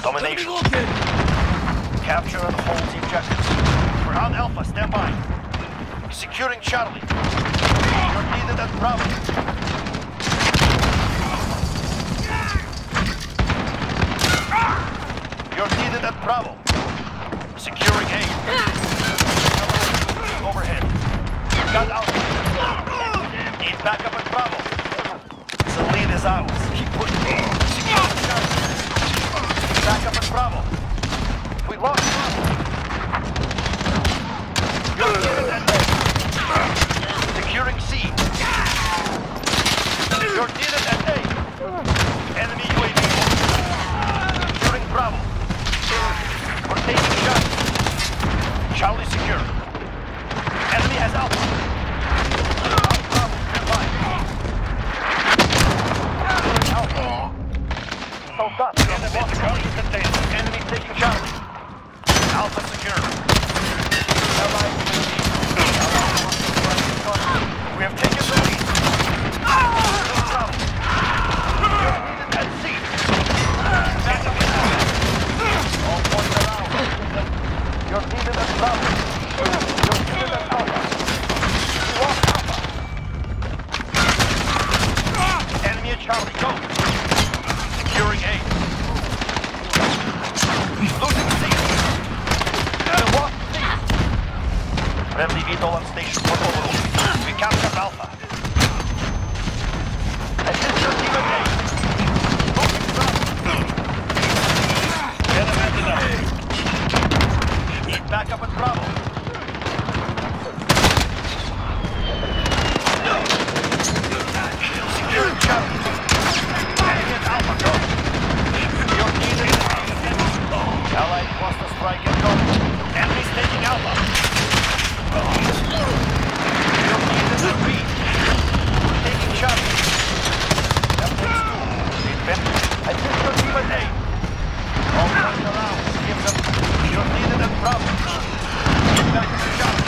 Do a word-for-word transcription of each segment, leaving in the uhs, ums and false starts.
Domination. Capture and hold the objectives. We're on Alpha, stand by. Securing Charlie. You're needed at Bravo. You're needed at Bravo. Securing A. Overhead. Got Alpha. Need backup at Bravo. The lead is ours. Keep pushing. Securing Charlie. Backup at Bravo. We lost Bravo. You're needed at A. Securing C. You're needed at A. Enemy U A V. Securing Bravo. We're taking shots. Charlie secure. Enemy has Alpha. Bravo, stand by. Alpha. Soldat, enemy Charlie contained. Enemy taking Charlie. Alpha secure. Allied. We have taken the lead. Bravo. You're needed at C. Back up in Alpha. All points are out. You're needed at Bravo. You're needed at Alpha. We lost Alpha. Enemy at Charlie, go. Securing A. Losing C. We lost C. Friendly V TOL on station for overload. We captured Alpha. Assist your team at A. Losing Bravo. Get him at the Need backup at Bravo. Securing Charlie. Enemy at Alpha, go. You're needed at A. Allied cluster strike and go. Enemy's taking Alpha. You're needed at B. We're taking Charlie. That takes two. Assist your team at A. All points around. Give them. You're needed at Bravo. Get back to Charlie.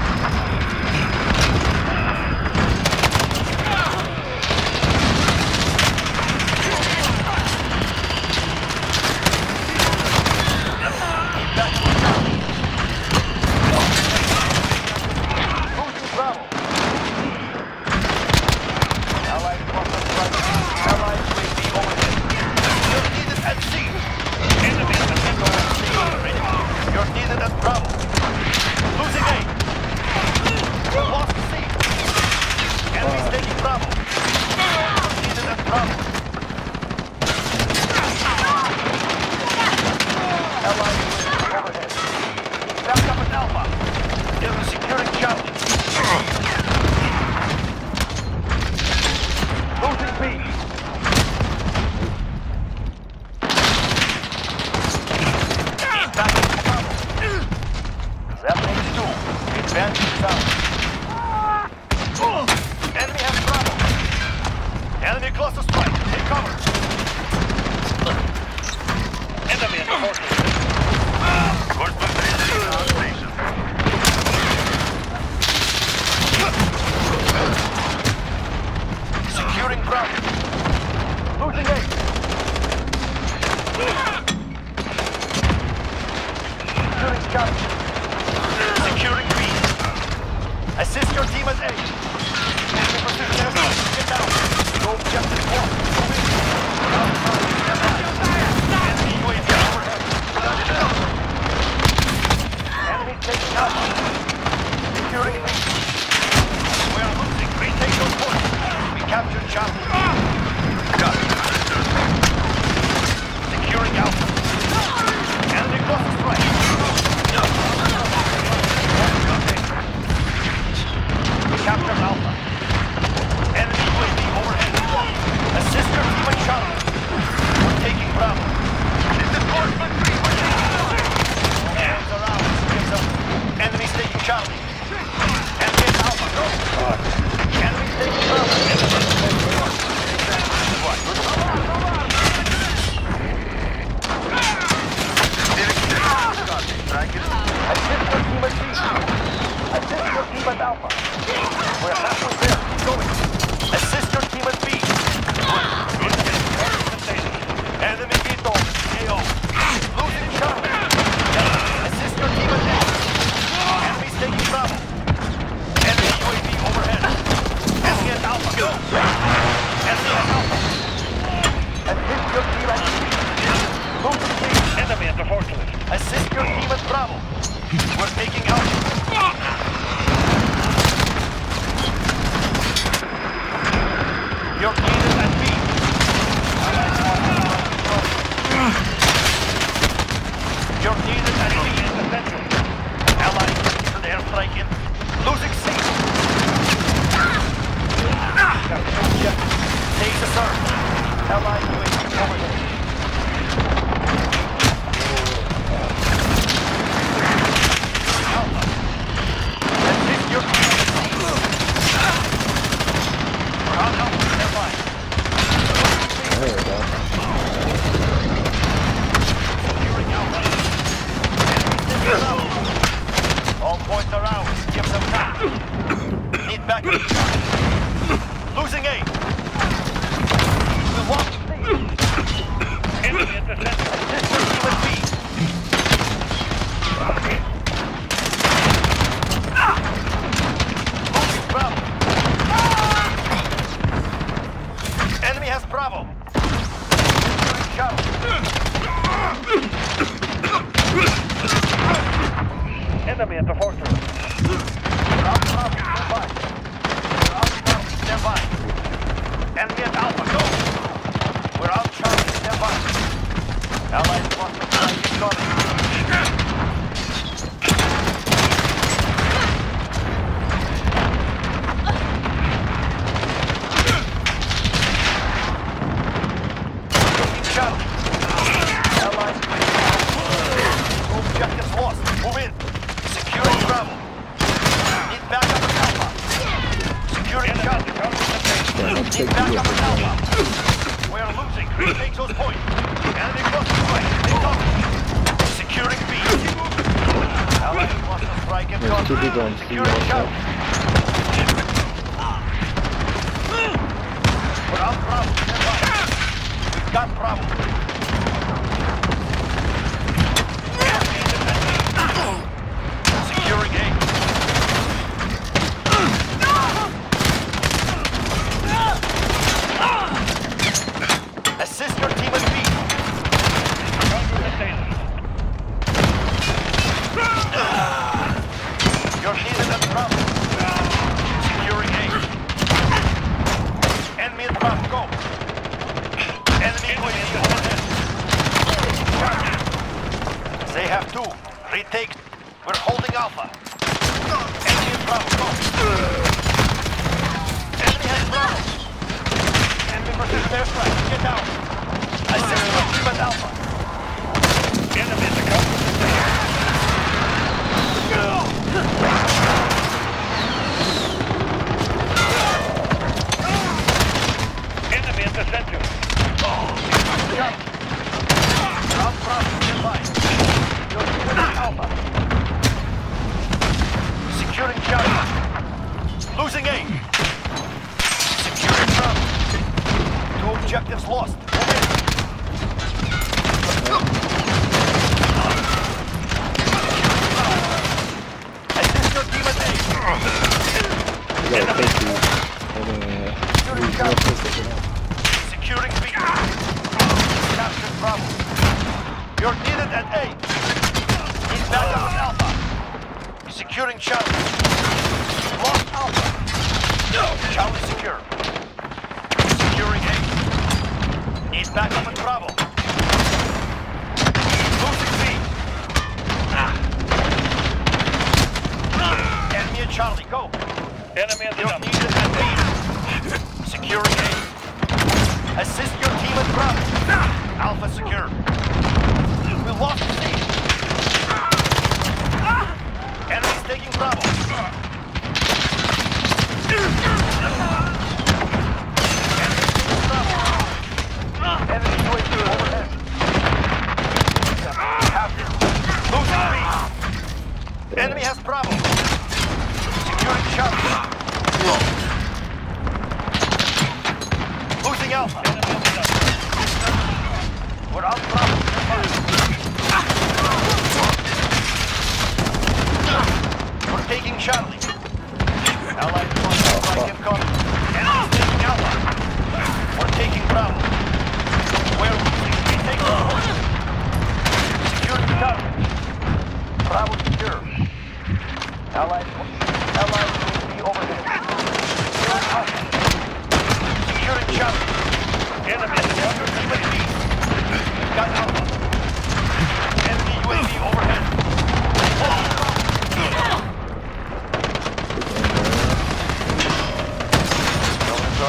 Securing B. Assist your team at A. Enemy position at B. Get down. Go objective one. Enemy U A V overhead. Enemy taking Alpha. Securing B. We are losing. Retake those points. We captured Charlie. Got it. Securing Alpha. Enemy cluster strike. Capture Alpha. Enemy U A V overhead. Assist your team at Charlie. Assist your team at Bravo. We're taking Alpha. You're needed at B. You're needed at B in the center. Allies looking for the airstrike in. Losing C. Take the surge. Allies U A V over there. Alpha. Assist your team at C. We're on Alpha. Stand by. There we go. Securing Alpha. All points are ours. Give them time. Need backup. Losing A. We want C. Enemy at the center. Assist your team at B. Losing Bravo. Enemy has Bravo. Securing Charlie. Enemy at the fortress. We're on Bravo. Stand by. We're on Charlie. Stand by. Enemy at Alpha. Go. We're on Charlie. Stand by. Allies want to fly incoming. Taking Charlie. Allies objectives lost. Move in. Securing Bravo. Need backup at Alpha. Securing Charlie. Need backup at Alpha. We are losing. Retake those points. Enemy crossing right. Take off. Securing B. Allies lost the strike and There's two people on C securing also. Charlie. We're on Bravo. Stand by. We've got Bravo. Securing A. Assist your team at B. You're needed at Bravo. Securing A. Enemy at Bravo. Go. Enemy U A V overhead. They have two. Retake. We're holding Alpha. Enemy at Bravo. Go. Enemy has Bravo. Enemy precision airstrike. Get down. Assist your team at Alpha. Enemy at the cover. Enemy at the center. Jump. Round Bravo. Stand by. You're securing Alpha. Securing Charlie. Losing A. Securing Bravo. Two objectives lost. Move in. Assist your team at A. You gotta take these. And, uh, use more pistols than that. Securing B. Captured Bravo. You're needed at A. Need backup at Alpha. Securing Charlie. Lost Alpha. Charlie secure. Securing A. Need backup at Bravo. Losing B. Enemy at Charlie. Go. Enemy at the You're needed at B. Securing A. Assist your team at Bravo. Alpha secure. We lost C. Enemy's taking Bravo. Enemy's taking Bravo. Enemy U A V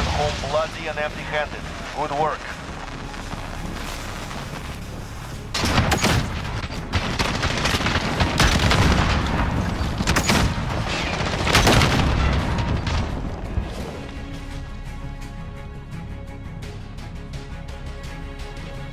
returned home bloody and empty-handed. Good work.